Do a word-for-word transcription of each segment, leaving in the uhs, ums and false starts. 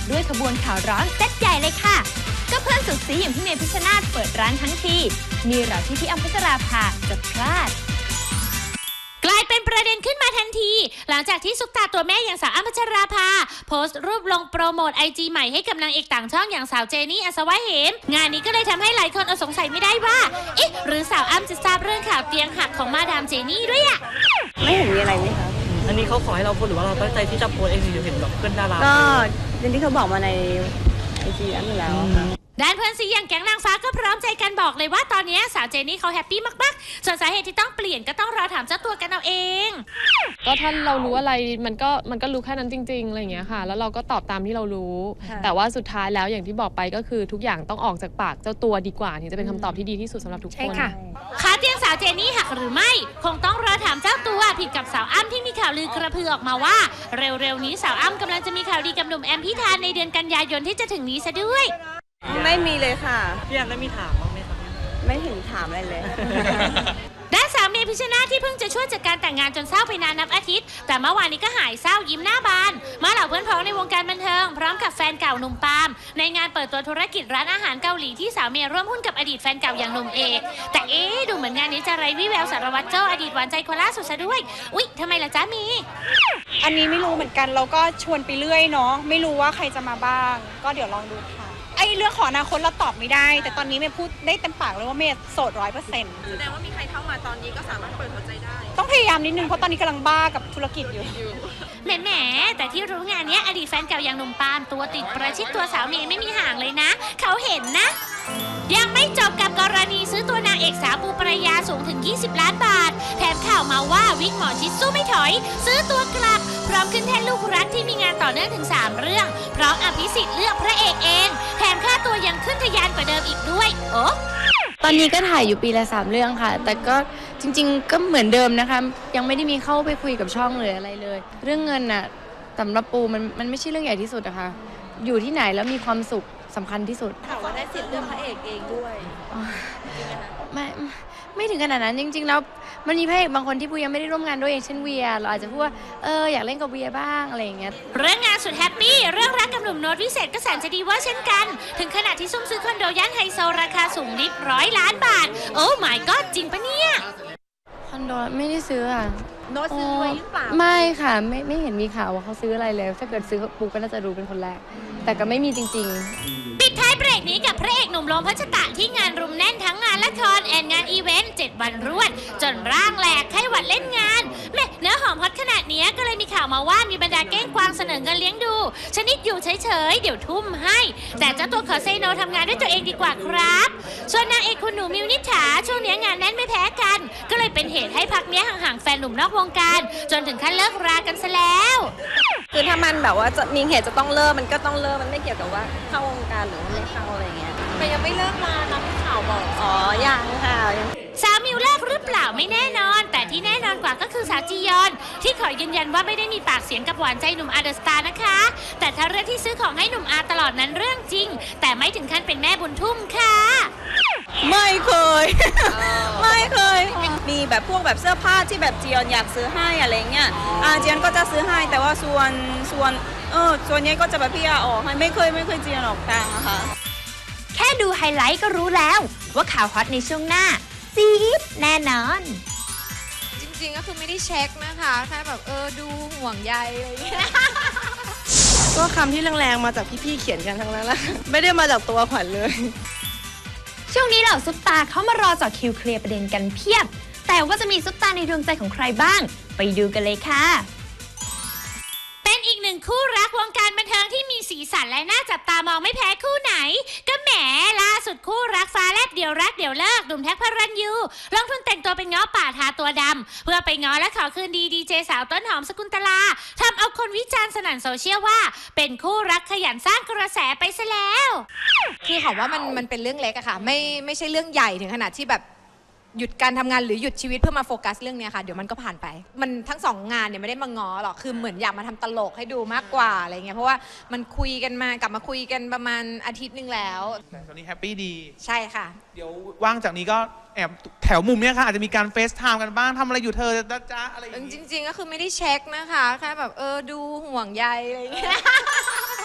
ด้วยขบวนข่าวร้อนเซตใหญ่เลยค่ะก็เพื่อนสุดซีอย่างพี่เมย์พิชชนาธิ์เปิดร้านทั้งทีมีเหล่าที่พี่อ้ำพัชราภาจะพลาดกลายเป็นประเด็นขึ้นมาทันทีหลังจากที่ซุปตาตัวแม่อย่างสาวอ้ำพัชราภาโพสต์รูปลงโปรโมทไอจีใหม่ให้กับนางเอกต่างช่องอย่างสาวเจนี่อัศวะเหมงานนี้ก็เลยทำให้หลายคนอดสงสัยไม่ได้ว่าเอ๊ะหรือสาวอ้ำจะทราบเรื่องข่าวเตียงหักของมาดามเจนี่ด้วยอะไม่เห็นมีอะไรไหมคะอันนี้เขาขอให้เราโพสหรือว่าเราตั้งใจที่จะโพสเองหรือเห็นแบบเพื่อนดาราก็อย่างที่เขาบอกมาในไอจีอันนี้แล้วค่ะด้านเพื่อนซีอย่างแก๊งนางฟ้าก็พร้อมใจกันบอกเลยว่าตอนนี้สาวเจนี่เขาแฮปปี้มากๆส่วนสาเหตุที่ต้องเปลี่ยนก็ต้องรอถามเจ้าตัวกันเอาเองก็ถ้าเรารู้อะไรมันก็มันก็รู้แค่นั้นจริงๆอะไรอย่างเงี้ยค่ะแล้วเราก็ตอบตามที่เรารู้แต่ว่าสุดท้ายแล้วอย่างที่บอกไปก็คือทุกอย่างต้องออกจากปากเจ้าตัวดีกว่าถึงจะเป็นคำตอบที่ดีที่สุดสำหรับทุกคนใช่ค่ะขาเตียงสาวเจนี่หักหรือไม่คงต้องรอถามเจ้าตัวผิดกับสาวอ้ำที่มีข่าวลือกระพือออกมาว่าเร็วๆนี้สาวอ้ำกำลังจะมีข่าวดีกับหนุ่มแอมพิธานในเดือนกันยายนที่จะถึงนี้ซะด้วยไม่มีเลยค่ะพี่แอมได้มีถามบ้างไหมครับไม่เห็นถามอะไรเลยด้านสาวเมย์พิชชนาธิ์ที่เพิ่งจะช่วยจัดการแต่งงานจนเศร้าไปนานนับอาทิตย์แต่เมื่อวานนี้ก็หายเศร้ายิ้มหน้าบานมาเหล่าเพื่อนพ้องในวงการบันเทิงพร้อมกับแฟนเก่าหนุ่มปาล์มในงานเปิดตัวธุรกิจร้านอาหารเกาหลีที่สาวเมย์ร่วมหุ้นกับอดีตแฟนเก่าอย่างหนุ่มเอกแต่เอ๊ะดูเหมือนงานนี้จะไร้วี่แววสารวัตรโจ้อดีตหวานใจคนล่าสุดซะด้วยอุ๊ยทำไมล่ะจ๊ะมีอันนี้ไม่รู้เหมือนกันเราก็ชวนไปเรื่อยเนาะไม่รู้ว่าใครจะมาบ้างก็เดี๋ยวลองดูค่ะไอ้เรื่องของอนาคตเราตอบไม่ได้แต่ตอนนี้เมย์พูดได้เต็มปากเลยว่าเมย์โสดร้อยเปอร์เซ็นต์แสดงว่ามีใครเข้ามาตอนนี้ก็สามารถเปิดหัวใจได้ต้องพยายามนิดนึงเพราะตอนนี้กำลังบ้ากับธุรกิจอยู่แหมแหมแต่ที่รู้งานนี้อดีตแฟนเก่าอย่างหนุ่มปาล์มตัวติดประชิดตัวสาวเมย์ไม่มีห่างเลยนะเขาเห็นนะยังไม่จบกับกรณีซื้อตัวนางเอกสาวปูปรายาสูงถึงยี่สิบล้านบาทแถมข่าวมาว่าวิกหมอชิดสู้ไม่ถอยซื้อตัวกลับพร้อมขึ้นแท่นลูกรักที่มีงานต่อเนื่องถึงสามเรื่องเพราะอภิสิทธิ์เลือกพระเอกเองแถมค่าตัวยังขึ้นทะยานกว่าเดิมอีกด้วยโอ้ตอนนี้ก็ถ่ายอยู่ปีละสามเรื่องค่ะแต่ก็จริงๆก็เหมือนเดิมนะคะยังไม่ได้มีเข้าไปคุยกับช่องเลยอะไรเลยเรื่องเงินน่ะสำหรับปูมันมันไม่ใช่เรื่องใหญ่ที่สุดอะค่ะอยู่ที่ไหนแล้วมีความสุขสำคัญที่สุดถามว่าได้สิทธิ์เลือกพระเอกเองด้วยไม่ไม่ถึงขนาดนั้นจริงๆแล้วมันมีพระเอกบางคนที่ปูยังไม่ได้ร่วมงานด้วยอย่างเช่นเวียเราอาจจะพูดว่าเอออยากเล่นกับเวียบ้างอะไรอย่างเงี้ยเรื่องงานสุดแฮปปี้เรื่องรักกับหนุ่มโน้ตวิเศษก็แสนจะดีว่าเช่นกันถึงขนาดที่ซุ่มซื้อคอนโดย่านไฮโซราคาสูงลิบร้อยล้านบาทโอ้ my god จริงปะเนี่ยคอนโดไม่ได้ซื้อค่ะโน้ตซื้อไว้หรือเปล่าไม่ค่ะไม่ไม่เห็นมีข่าวว่าเขาซื้ออะไรเลยถ้าเกิดซื้อปูก็น่าจะรู้เป็นคนแรกแต่ก็ไม่มีจริงๆปิดท้ายเบรกนี้กับพระเอกหนุ่มโลมพัชตะที่งานรุมแน่นทั้งงานละครแอนงานอีเวนต์เจ็ดวันรวดจนร่างแหลกไข้หวัดเล่นงานแม่เนื้อหอมฮอตขนาดนี้ก็เลยมีข่าวมาว่ามีบรรดาเก้งกวางเสนอเงินเลี้ยงดูชนิดอยู่เฉยๆเดี๋ยวทุ่มให้แต่เจ้าตัวขอเซโนทำงานด้วยตัวเองดีกว่าครับส่วนนางเอกคุณหนูมิวนิษฐาช่วงนี้งานแน่นไม่แพ้กันก็เลยเป็นเหตุให้พักเนี้ยห่างๆแฟนหนุ่มนอกวงการจนถึงขั้นเลิกรากันซะแล้วคือถ้ามันแบบว่าจะมีเหตุจะต้องเลิกมันก็ต้องเลิกมันไม่เกี่ยวกับว่าเข้าวงการหรือว่าไม่เข้าอะไรเงี้ยแต่ยังไม่เลิกมานะมีข่าวบอกอ๋อยังค่ะสาวมิวเลิกหรือเปล่าไม่แน่นอนแต่ที่แน่นอนกว่าก็คือสาวจียอนที่ขอยืนยันว่าไม่ได้มีปากเสียงกับหวานใจหนุ่มอาร์เดอะสตาร์นะคะแต่ถ้าเรื่องที่ซื้อของให้หนุ่มอาร์ตลอดนั้นเรื่องจริงแต่ไม่ถึงขั้นเป็นแม่บุญทุ่มค่ะไม่เคยไม่เคยมีแบบพวกแบบเสื้อผ้าที่แบบจียอนอยากซื้อให้อะไรเงี้ยอาจียอนก็จะซื้อให้แต่ว่าส่วนส่วนเออส่วนนี้ก็จะแบบพี่อาออกให้ไม่เคยไม่เคยจียอนออกตังค์นะคะแค่ดูไฮไลท์ก็รู้แล้วว่าข่าวฮอตในช่วงหน้าจี๊ดแน่นอนจริงๆก็คือไม่ได้เช็คนะคะแค่แบบเออดูห่วงใยอะไรอย่างเงี้ยก็คำที่แรงๆมาจากพี่ๆเขียนกันทั้งนั้นแหละไม่ได้มาจากตัวขวัญเลยช่วงนี้เหล่าซุปตาเขามารอจ่อคิวเคลียร์ประเด็นกันเพียบแต่ว่าจะมีซุปตาในดวงใจของใครบ้างไปดูกันเลยค่ะเป็นอีกหนึ่งคู่รักวงการบันเทิงที่มีสีสันและน่าจับตามองไม่แพ้คู่ไหนก็แหมล่าสุดคู่รักฟ้าแลบเดี๋ยวรักเดี๋ยวเลิกหนุ่มแท็กพระรันยูลงทุนแต่งตัวเป็นง้อป่าทาตัวดำเพื่อไปง้อและขอคืนดีดีเจสาวต้นหอมสกุลตลาทำเอาคนวิจารณ์สนั่นโซเชียลว่าเป็นคู่รักขยันสร้างกระแสไปซะแล้วคือหอมว่ามันมันเป็นเรื่องเล็กอะค่ะไม่ไม่ใช่เรื่องใหญ่ถึงขนาดที่แบบหยุดการทำงานหรือหยุดชีวิตเพื่อมาโฟกัสเรื่องนี้ค่ะเดี๋ยวมันก็ผ่านไปมันทั้งสองงานเนี่ยไม่ได้มาง้อหรอกคือเหมือนอยากมาทำตลกให้ดูมากกว่าอะไรเงี้ยเพราะว่ามันคุยกันมากลับมาคุยกันประมาณอาทิตย์นึงแล้วแต่ตอนนี้แฮปปี้ดีใช่ค่ะเดี๋ยวว่างจากนี้ก็แอบแถวมุมเนี้ยค่ะอาจจะมีการเฟซไทม์กันบ้างทำอะไรอยู่เธอจ้าอะไรอย่างงี้จริงๆก็คือไม่ได้เช็คนะคะแค่แบบเออดูห่วงใยอะไรเงี้ย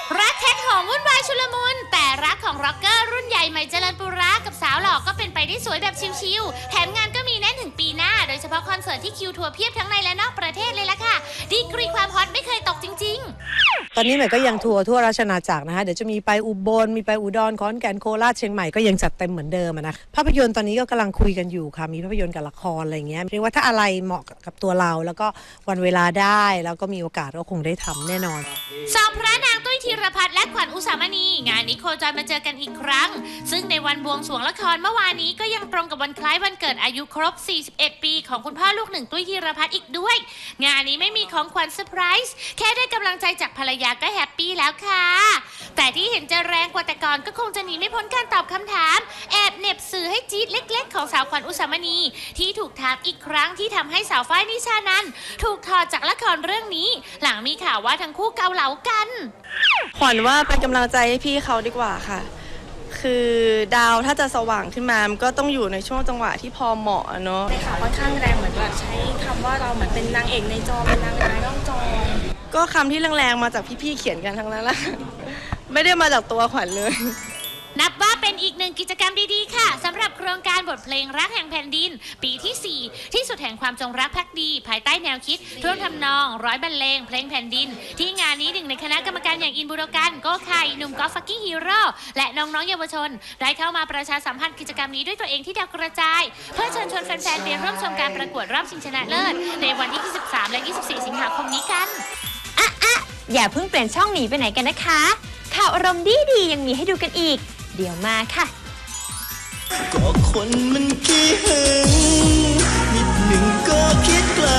รักแท็กหอมวุ่นวายชุลมุนแต่รักของร็อกเกอร์รุ่นใหญ่ใหม่เจริญปุระกับสาวหล่อก็เป็นไปได้สวยแบบชิลๆแถมงานก็มีแน่นถึงปีหน้าโดยเฉพาะคอนเสิร์ตที่คิวทัวร์เพียบทั้งในและนอกประเทศเลยล่ะค่ะดีกรีความฮอตไม่เคยตกจริงๆตอนนี้ใหม่ก็ยังทัวร์ทั่วราชอาณาจักรนะคะเดี๋ยวจะมีไปอุบลมีไปอุดรขอนแก่นโคราชเชียงใหม่ก็ยังจัดเต็มเหมือนเดิมนะภาพยนตร์ตอนนี้ก็กำลังคุยกันอยู่ค่ะมีภาพยนตร์กับละครอะไรเงี้ยเรียกว่าถ้าอะไรเหมาะกับตัวเราแล้วก็วันเวลาได้แล้วก็มีโอกาสก็คงได้ทำแน่นอนสองพระนางตุ้ยธีรพัฒน์และขวัญอุสามณีงานนี้โคจรมาเจอกันอีกครั้งซึ่งในวันบวงสรวงละครเมื่อวานนี้ก็ยังตรงกับวันคล้ายวันเกิดอายุครบสี่สิบเอ็ดปีของคุณพ่อลูกหนึ่งตุ้ยธีรพัฒน์อีกด้วยงานนี้ไม่มีของขวัญเซอร์ไพรส์แค่ได้กำลังใจจากภรรยาก็แฮปปี้แล้วค่ะแต่ที่เห็นจะแรงกว่าแต่ก่อนก็คงจะหนีไม่พ้นการตอบคำถามแอบเหน็บสื่อให้จี๊ดเล็กๆของสาวขวัญอุสามณีที่ถูกถามอีกครั้งที่ทำให้สาวฝ้ายนิชานันท์ถูกถอดจากละครเรื่องนี้หลังมีข่าวว่าทั้งคู่เกาเหลากันขวัญว่าเป็นกำลังใจให้พี่เขาดีกว่าค่ะคือดาวถ้าจะสว่างขึ้นมามันก็ต้องอยู่ในช่วงจังหวะที่พอเหมาะเนาะในข่าวค่อนข้างแรงเหมือนแบบใช้คำว่าเราเหมือนเป็นนางเอกในจอเป็นนางร้ายนอกจอก็คำที่แรงๆมาจากพี่ๆเขียนกันทั้งนั้นแหละไม่ได้มาจากตัวขวัญเลยนับว่าเป็นอีกหนึ่งกิจกรรมดีๆค่ะสำหรับโครงการบทเพลงรักแห่งแผ่นดินปีที่สี่ที่สุดแห่งความจงรักภักดีภายใต้แนวคิดท่วงทำนองร้อยบรรเลงเพลงแผ่นดินที่งานนี้หนึ่งในคณะกรรมการอย่างอินบุรกันโก้ไข่หนุ่มกอล์ฟฟักกิ้งฮีโร่และน้องๆเยาวชนได้เข้ามาประชาสัมพันธ์กิจกรรมนี้ด้วยตัวเองที่ดาวกระจายเพื่อเชิญชวนแฟนๆไปร่วมชมการประกวดรอบชิงชนะเลิศในวันที่ยี่สิบสามและยี่สิบสี่สิงหาคมนี้กันอ่ะอ่ะอย่าเพิ่งเปลี่ยนช่องหนีไปไหนกันนะคะข่าวอารมณ์ดีๆยังมีให้ดูกันอีกเดี๋ยวมาค่ะก็คนมันขี้หึงนิดหนึ่งก็คิดไกล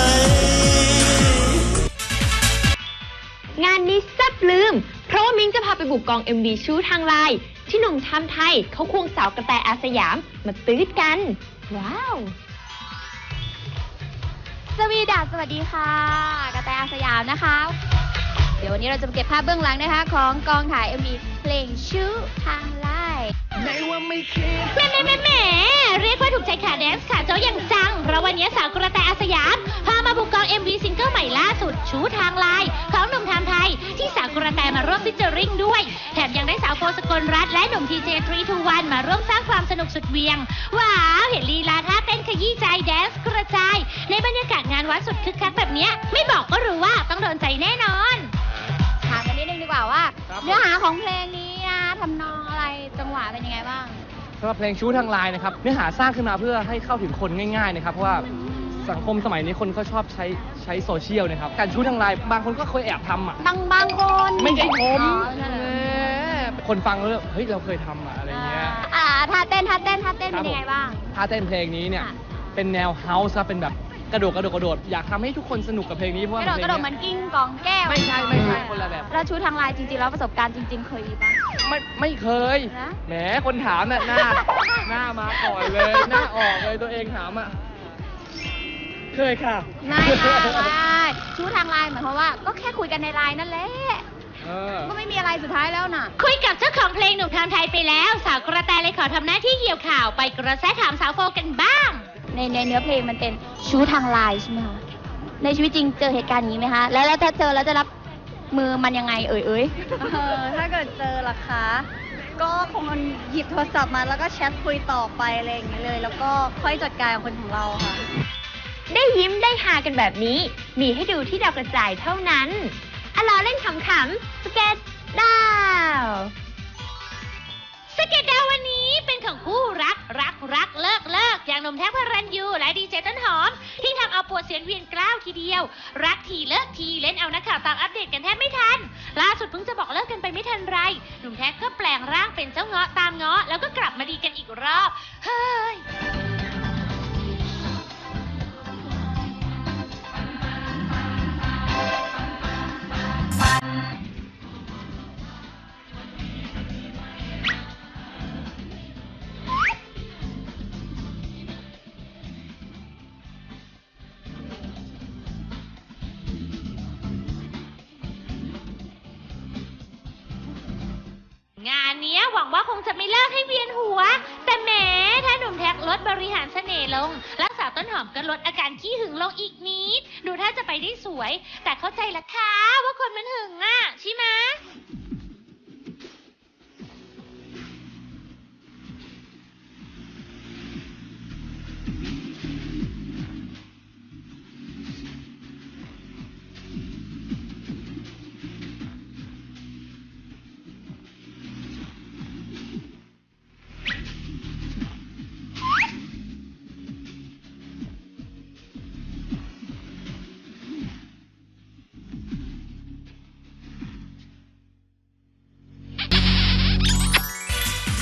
งานนี้แซ่บลืมเพราะว่ามิ้งจะพาไปบุกกอง เอ็ม วี ชู้ทางไลน์ที่หนุ่มทำไทยเขาควงสาวกระแตอาสยามมาตื้ดกันว้าวสวีดาสวัสดีค่ะกระแตอาสยามนะคะเดี๋ยววันนี้เราจะมาเก็บภาพเบื้องหลังนะคะของกองถ่าย เอ็ม วี เพลงชู้ทางไลน์แหมแหมแหมแหมเรียกว่าถูกใจขาแดนซ์ขาโจ้อย่างจังเพราะวันนี้สาวกระแตอาสยามพามาบุกกอง เอ็ม วี ซิงเกิลใหม่ล่าสุดชู้ทางไลน์ของหนุ่มไทม์ไทยที่สาวกระแตมาร่วมฟิชเจอริงด้วยแถมยังได้สาวโฟสกลรัตน์และหนุ่มทีเจทรีทูวันมาร่วมสร้างความสนุกสุดเวียงว้าวเห็นลีลาท่าเต้นขยี้ใจแดนซ์กระจายในบรรยากาศงานวัดสุดคึกคักแบบนี้ไม่บอกก็รู้ว่าต้องโดนใจแน่นอนถามกันนิดนึงดีกว่าว่าเนื้อหาของเพลงนี้นะทำนองอะไรจังหวะเป็นยังไงบ้างสำหรับเพลงชู้ทางไลน์นะครับเนื้อหาสร้างขึ้นมาเพื่อให้เข้าถึงคนง่ายๆนะครับเพราะว่าสังคมสมัยนี้คนก็ชอบใช้ใช้โซเชียลนะครับการชู้ทางไลน์บางคนก็เคยแอบทำอ่ะบางบางคนไม่ใช่ผมคนฟังแล้วเฮ้ยเราเคยทำอะอะไรเงี้ยอ่าท่าเต้นท่าเต้นท่าเต้นเป็นยังไงบ้างท่าเต้นเพลงนี้เนี่ยเป็นแนวเฮาส์ครับเป็นแบบกระโดดกระโดดกระโดดอยากทำให้ทุกคนสนุกกับเพลงนี้เพราะว่ากระโดดกระโดดมันกิ้งกองแก้วไม่ใช่ไม่ใช่คนละแบบแล้วชู้ทางไลน์จริงๆแล้วประสบการณ์จริงๆเคยมีปะไม่ไม่เคยแหมคนถามน่ะหน้าหน้ามาก่อนเลยหน้าออกเลยตัวเองถามอ่ะเคยค่ะไม่ค่ะไม่ชู้ทางไลน์หมายความว่าก็แค่คุยกันในไลน์นั่นแหละก็ไม่มีอะไรสุดท้ายแล้วน่ะคุยกับเจ้าของเพลงหนุ่มไทม์ไทยไปแล้วสาวกระแตเลยขอทำหน้าที่เกี่ยวข่าวไปกระแสถามสาวโฟกันบ้างในในเนื้อเพลงมันเป็นชู้ทางไลน์ใช่ไหมคะในชีวิตจริงเจอเหตุการณ์นี้ไหมคะแล้วแล้วถ้าเจอแล้วจะรับมือมันยังไงเอ่ยเอ่ยเออถ้าเกิดเจอล่ะคะก็คงหยิบโทรศัพท์มาแล้วก็แชทคุยต่อไปอะไรอย่างเงี้ยเลยแล้วก็ค่อยจัดการกับคนของเราค่ะได้ยิ้มได้ฮากันแบบนี้มีให้ดูที่ดาวกระจายเท่านั้นอะล้อเล่นขำๆสเก็ตดาวสเก็ตดาววันนี้เป็นของคู่รักรักรักเลิกเลิกอย่างหนุ่มแท็กพระรันยูและดีเจต้นหอมที่ทำเอาปวดเสียนเวียนกล้าวทีเดียวรักทีเลิกทีเล่นเอานักข่าวตามอัปเดตกันแทบไม่ทันล่าสุดเพิ่งจะบอกเลิกกันไปไม่ทันไรหนุ่มแท็กก็แปลงร่างเป็นเจ้าเงาะตามเงาะแล้วก็กลับมาดีกันอีกรอบเฮ้ยงานนี้หวังว่าคงจะไม่เลิกให้เวียนหัวแต่แหมถ้าหนุ่มแท็กลดบริหารเสน่ห์ลงแล้วสาวต้นหอมก็ลดอาการขี้หึงลงอีกนิดดูถ้าจะไปได้สวยแต่เข้าใจละค่ะว่าคนมันหึงอ่ะใช่ไหม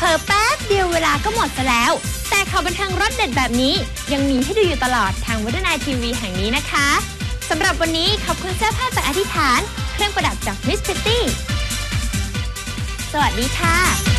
ผลอๆแป๊บเดียวเวลาก็หมดซะแล้วแต่ข่าวบันเทิงรสเด็ดแบบนี้ยังมีให้ดูอยู่ตลอดทางวัฒนายทีวีแห่งนี้นะคะสำหรับวันนี้ขอบคุณเสื้อผ้าจากอธิษฐานเครื่องประดับจากมิสพิตตี้สวัสดีค่ะ